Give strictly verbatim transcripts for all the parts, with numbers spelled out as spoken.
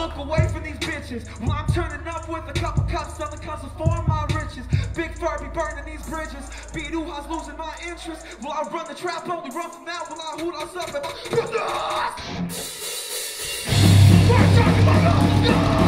look away from these bitches. Well, I'm turning up with a couple cups on the cusp of for my riches. Big Fur be burning these bridges. Beat Uha's losing my interest. Will I run the trap, only run from that? Will I hoot us up in my business? We're talking about us.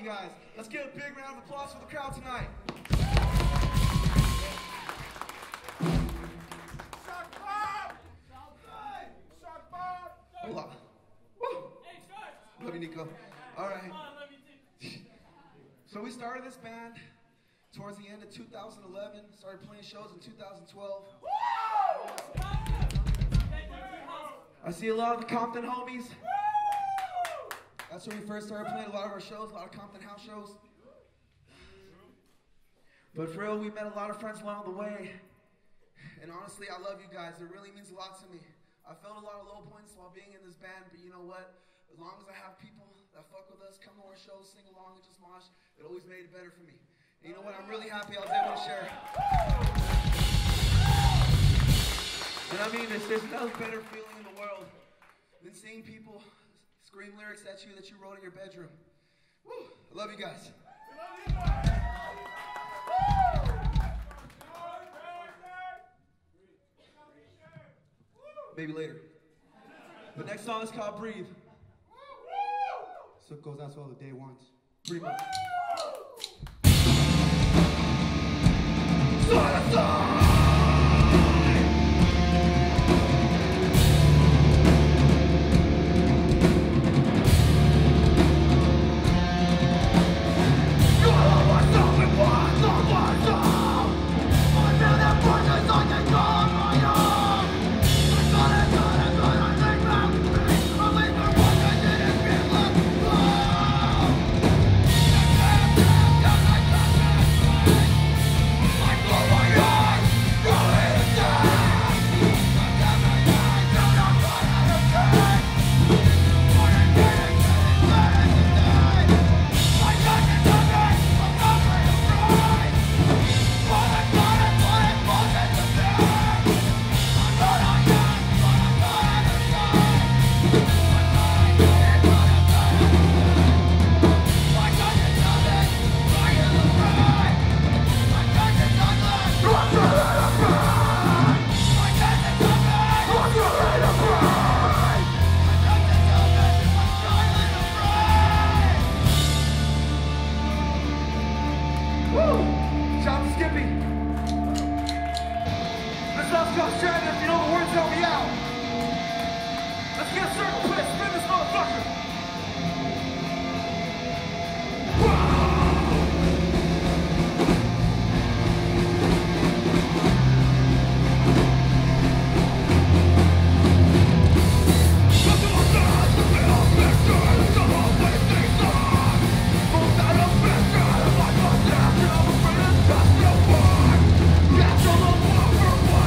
you guys. Let's give a big round of applause for the crowd tonight. Shark Bob! Shark Bob! Hold on. Woo. Love you, Nico. All right. So we started this band towards the end of two thousand eleven. Started playing shows in two thousand twelve. I see a lot of the Compton homies. That's where we first started playing a lot of our shows, a lot of Compton house shows. But for real, we met a lot of friends along the way. And honestly, I love you guys. It really means a lot to me. I felt a lot of low points while being in this band, but you know what? As long as I have people that fuck with us, come to our shows, sing along, and just mosh, it always made it better for me. And you know what? I'm really happy I was able to share. And I mean this, there's no better feeling in the world than seeing people scream lyrics at you that you wrote in your bedroom. Woo! I love you guys. Maybe later. The next song is called Breathe. So it goes out to all the day ones. Pretty much.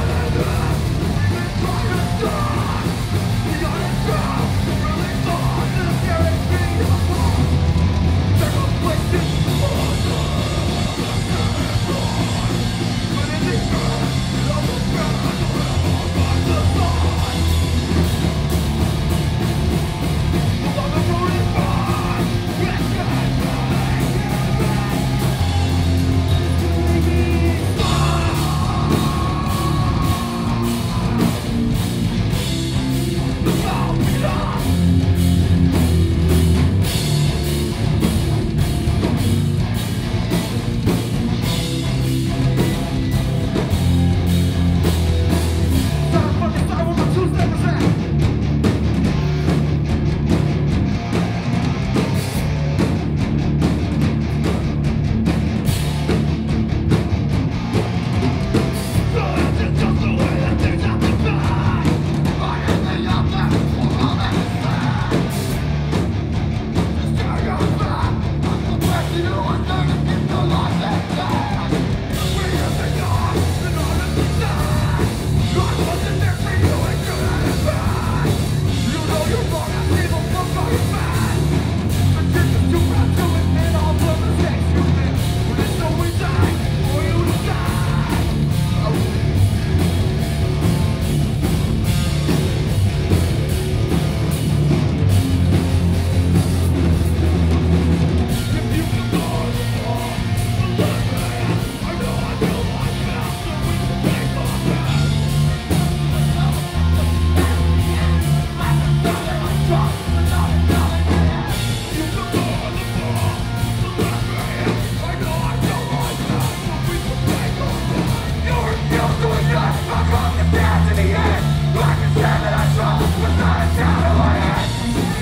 Stop!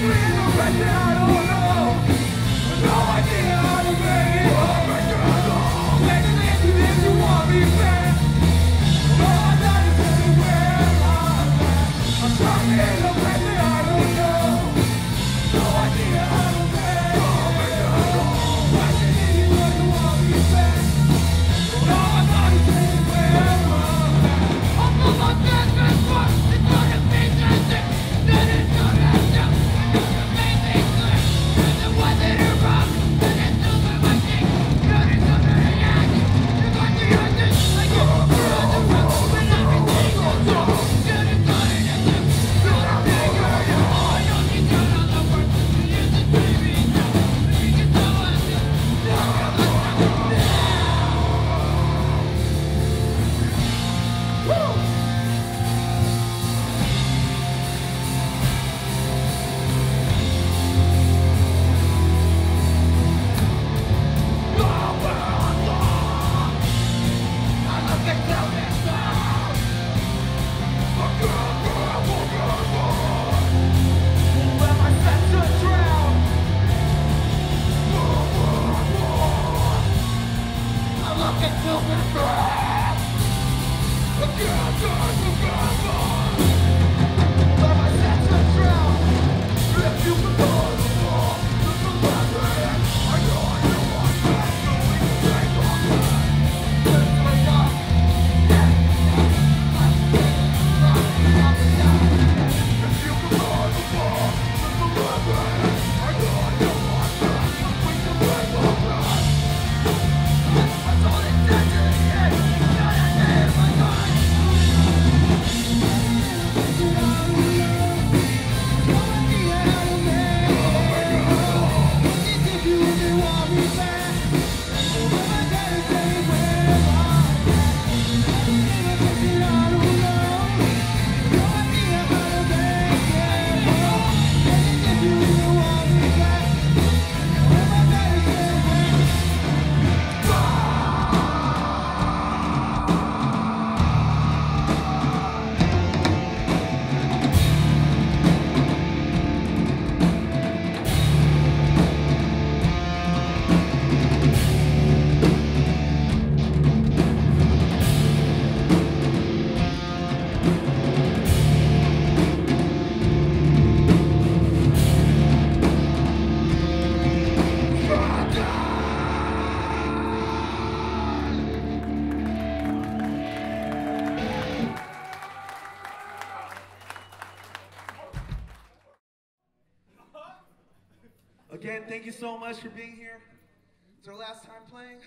Again, thank you so much for being here. It's our last time playing.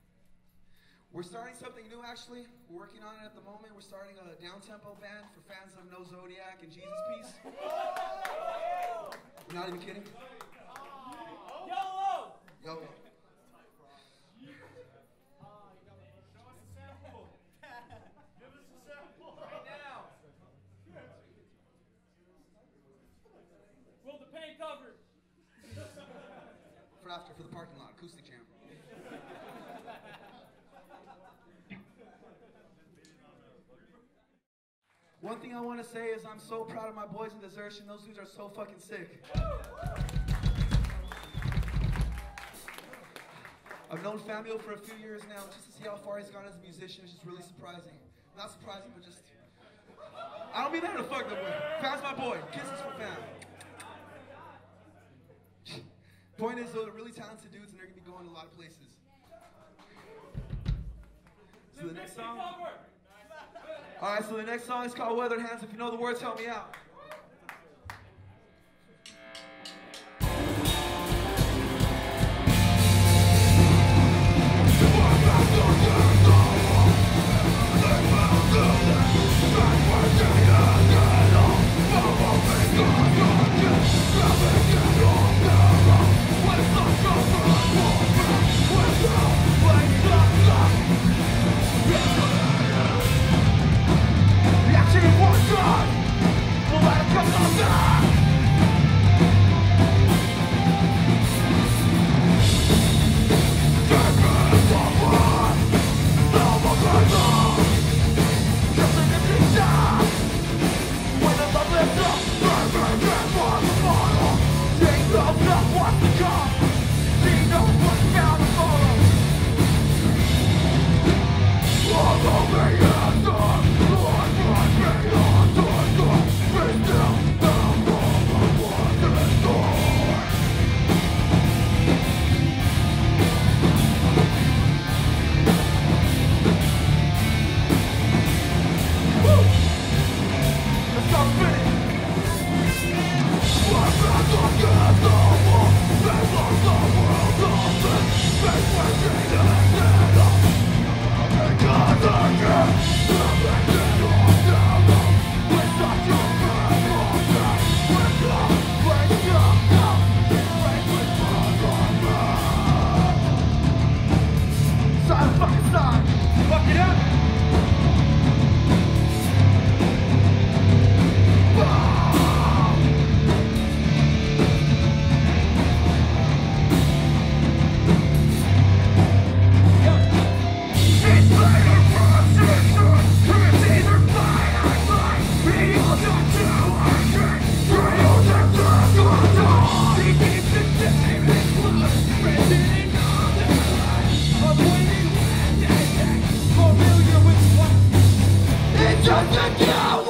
We're starting something new, actually. We're working on it at the moment. We're starting a down-tempo band for fans of No Zodiac and Jesus Piece. We're not even kidding. YOLO! YOLO. For after, for the parking lot, acoustic jam. One thing I want to say is I'm so proud of my boys in Desertion. Those dudes are so fucking sick. I've known Famio for a few years now. Just to see how far he's gone as a musician is just really surprising. Not surprising, but just... I don't mean that to fuck them with. Fam's my boy. Kisses for Fam. Point is, though, they're really talented dudes, and they're going to be going to a lot of places. So the next song... Alright, so the next song is called Weathered Hands. If you know the words, help me out. When the love lifts up, burn, burn, burn, burn, burn, burn. just a you.